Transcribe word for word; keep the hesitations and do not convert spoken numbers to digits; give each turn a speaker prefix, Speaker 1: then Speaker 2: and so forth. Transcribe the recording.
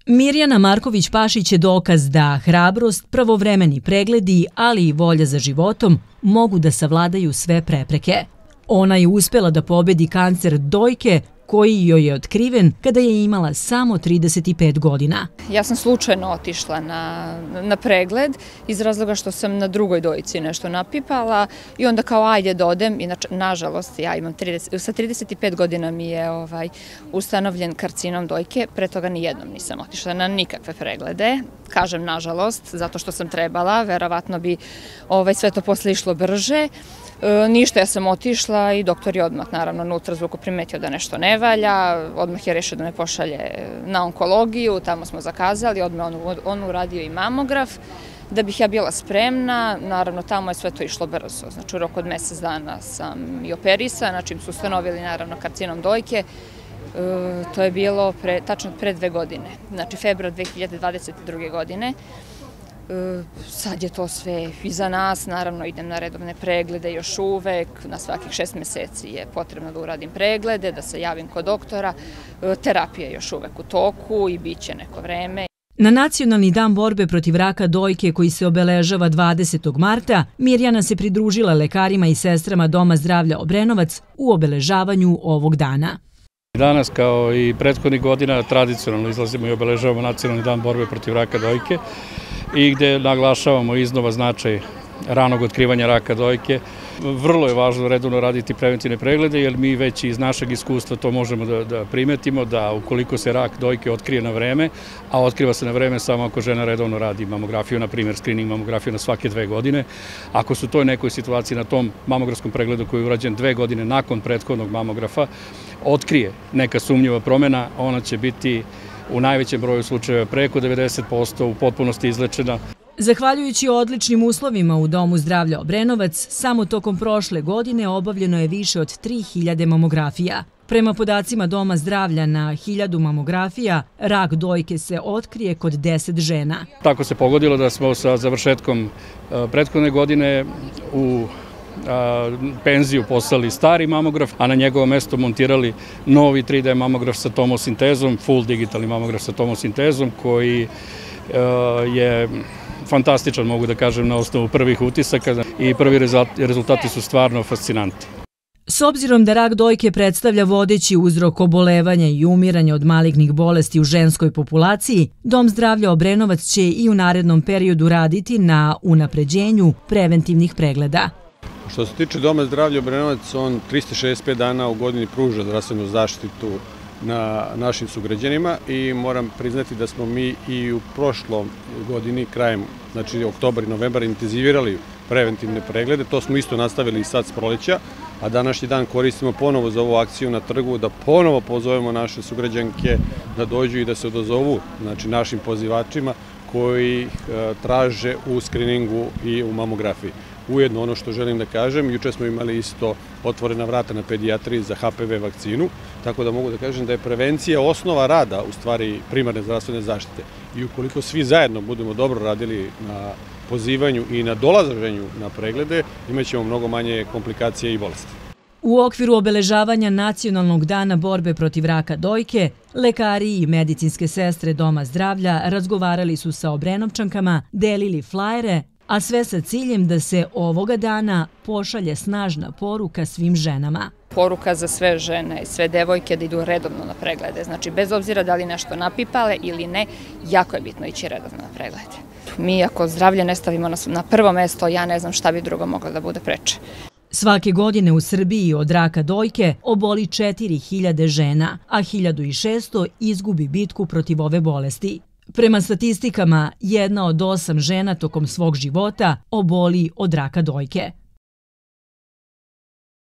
Speaker 1: Mirjana Marković-Pašić je dokaz da hrabrost, pravovremeni pregledi, ali i volja za životom mogu da savladaju sve prepreke. Ona je uspela da pobedi kancer dojke koji joj je otkriven kada je imala samo trideset pet godina.
Speaker 2: Ja sam slučajno otišla na, na pregled iz razloga što sam na drugoj dojci nešto napipala i onda kao ajde da odem. Inače, nažalost, ja imam trideset, sa trideset pet godina mi je ovaj, ustanovljen karcinom dojke, pre toga nijednom nisam otišla na nikakve preglede. Kažem nažalost, zato što sam trebala, verovatno bi ovaj, sve to posle išlo brže. E, ništa, ja sam otišla i doktor je odmah naravno na ultrazvuku primetio da nešto ne valja, odmah je rešio da me pošalje na onkologiju, tamo smo zakazali, odmah on, on uradio i mamograf, da bih ja bila spremna, naravno tamo je sve to išlo brzo, znači u roku od mesec dana sam i operisana, čim su ustanovili naravno karcinom dojke, e, to je bilo pre, tačno pre dve godine, znači februar dve hiljade dvadeset druge. godine. Sad je to sve iza nas, naravno idem na redovne preglede još uvek, na svakih šest meseci je potrebno da uradim preglede, da se javim kod doktora, terapija je još uvek u toku i bit će neko vreme.
Speaker 1: Na Nacionalni dan borbe protiv raka dojke koji se obeležava dvadesetog marta, Mirjana se pridružila lekarima i sestrama Doma zdravlja Obrenovac u obeležavanju ovog dana.
Speaker 3: Danas, kao i prethodnih godina, tradicionalno izlazimo i obeležavamo Nacionalni dan borbe protiv raka dojke i gde naglašavamo iznova značaj ranog otkrivanja raka dojke. Vrlo je važno redovno raditi preventivne preglede, jer mi već iz našeg iskustva to možemo da, da primetimo, da ukoliko se rak dojke otkrije na vreme, a otkriva se na vreme samo ako žena redovno radi mamografiju, na primjer screening mamografiju na svake dve godine, ako su toj nekoj situaciji na tom mamografskom pregledu koji je urađen dve godine nakon prethodnog mamografa, otkrije neka sumnjiva promjena, ona će biti u najvećem broju slučajeva preko devedeset posto u potpunosti izlečena.
Speaker 1: Zahvaljujući odličnim uslovima u Domu zdravlja Obrenovac, samo tokom prošle godine obavljeno je više od tri hiljade mamografija. Prema podacima Doma zdravlja, na hiljadu mamografija rak dojke se otkrije kod deset žena.
Speaker 3: Tako se pogodilo da smo sa završetkom prethodne godine u penziju poslali stari mamograf, a na njegovo mesto montirali novi tri D mamograf sa tomosintezom, full digitalni mamograf sa tomosintezom, koji je fantastičan, mogu da kažem, na osnovu prvih utisaka i prvi rezultati su stvarno fascinantni.
Speaker 1: S obzirom da rak dojke predstavlja vodeći uzrok obolevanja i umiranja od malignih bolesti u ženskoj populaciji, Dom zdravlja Obrenovac će i u narednom periodu raditi na unapređenju preventivnih pregleda.
Speaker 4: Što se tiče Doma zdravlja Obrenovac, on trista šezdeset pet dana u godini pruža zdravstvenu zaštitu na našim sugrađanima i moram priznati da smo mi i u prošlom godini, krajem, znači oktobar i novembar, intenzivirali preventivne preglede. To smo isto nastavili i sad s proleća, a današnji dan koristimo ponovo za ovu akciju na trgu, da ponovo pozovemo naše sugrađanke da dođu i da se odazovu, znači, našim pozivačima koji traže u skriningu i u mamografiji. Ujedno, ono što želim da kažem, juče smo imali isto otvorena vrata na pedijatriji za H P V vakcinu, tako da mogu da kažem da je prevencija osnova rada, u stvari, primarne zdravstvene zaštite. I ukoliko svi zajedno budemo dobro radili na pozivanju i na dolaženju na preglede, imat ćemo mnogo manje komplikacije i bolesti.
Speaker 1: U okviru obeležavanja Nacionalnog dana borbe protiv raka dojke, lekari i medicinske sestre Doma zdravlja razgovarali su sa Obrenovčankama, delili flajere, a sve sa ciljem da se ovoga dana pošalje snažna poruka svim ženama.
Speaker 2: Poruka za sve žene i sve devojke da idu redovno na preglede. Znači, bez obzira da li nešto napipale ili ne, jako je bitno ići redovno na preglede. Mi ako zdravlje ne stavimo na prvo mesto, ja ne znam šta bi drugo moglo da bude preče.
Speaker 1: Svake godine u Srbiji od raka dojke oboli četiri hiljade žena, a hiljadu šesto izgubi bitku protiv ove bolesti. Prema statistikama, jedna od osam žena tokom svog života oboli od raka dojke.